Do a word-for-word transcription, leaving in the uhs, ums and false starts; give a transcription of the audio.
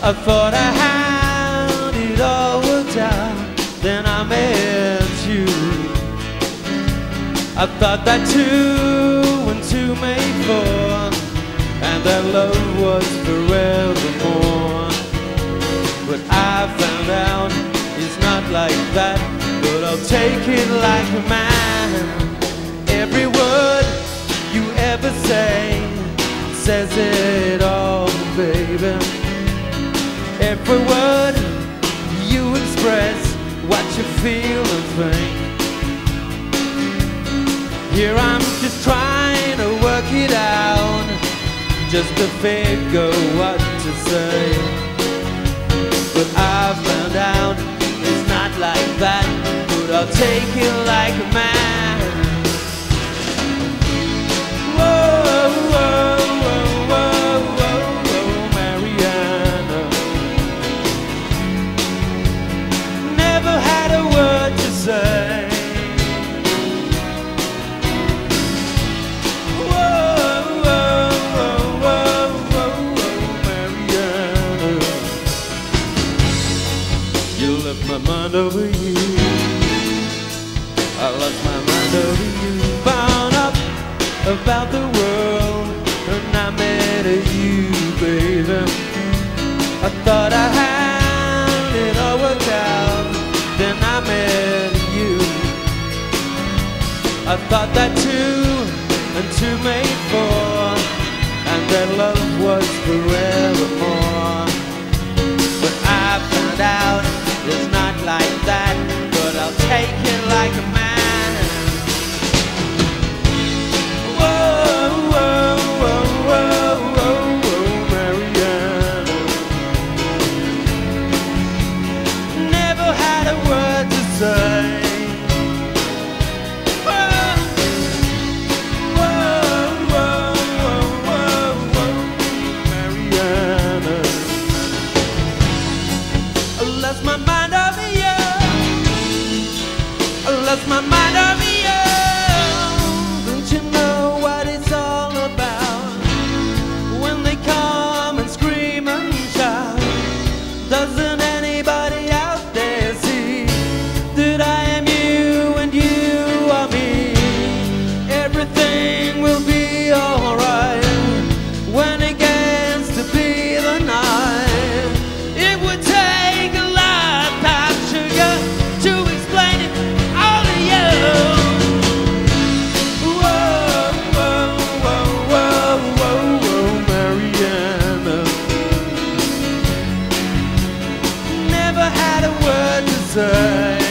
I thought I had it all worked out, then I met you. I thought that two and two made four, and that love was forevermore. But I found out it's not like that, but I'll take it like a man. Every word you ever say says it all, baby. Every word you express what you feel and think. Here I'm just trying to work it out, just to figure what to say. But I found out it's not like that, but I'll take it like a man. Whoa, whoa, whoa, whoa, whoa, whoa, Mariana. Never had a word to say. Whoa, whoa, whoa, whoa, whoa, whoa, Mariana. You left my mind over you. I lost my mind over you. Bound up about the world, and I met you, baby. I thought I had it all worked out, then I met you. I thought that two and two made four, and that love was forevermore. But I found out it's not like that, but I'll take it like a man. Say, whoa, whoa, whoa, whoa, whoa, Mariana. I lost my mind over you. I lost my mind over you. Don't you know what it's all about? When they come and scream and shout, doesn't anybody out there see that I am you and you are me? Everything will be alright when it gets to be the night. It would take a lifetime, sugar, to explain it all to you. Whoa, whoa, whoa, whoa, whoa, whoa, Mariana. Never had a word to say.